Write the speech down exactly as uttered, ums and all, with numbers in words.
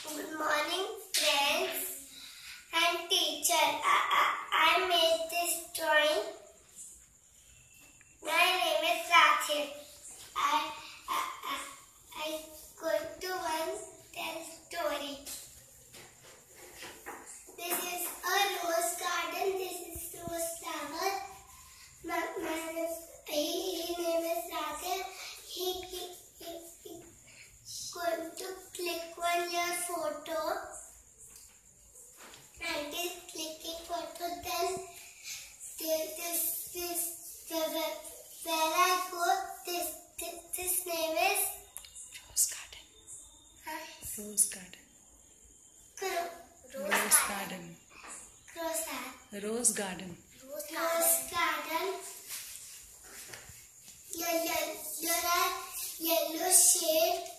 Good morning, friends and teacher. I, I, I made this drawing. My name is Rathir. I, I, I, I going to one tell story. This is a rose garden. This is rose flower. My, my his name is Rathir. He, he, he, he going to click one your photo. And is clicking photo. Then this this this the where I go. This this, this name is Rose Garden. Huh? Rose Garden. Rose, Rose garden. Garden. Rose garden. Rose Garden. Rose garden. Yellow, yellow, yellow shade.